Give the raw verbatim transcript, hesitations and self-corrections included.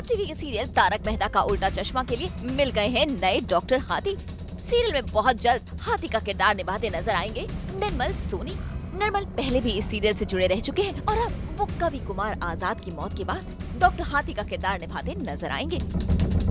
TV के serial Tarak Mehta का उल्टा चश्मा के लिए मिल गए हैं नए डॉक्टर हाथी। सीरियल में बहुत जल्द हाथी का किरदार निभाते नजर आएंगे निर्मल सोनी। निर्मल पहले भी इस सीरियल से जुड़े रह चुके हैं और अब वो कवि कुमार आजाद की मौत के बाद डॉक्टर हाथी का किरदार निभाते नजर आएंगे।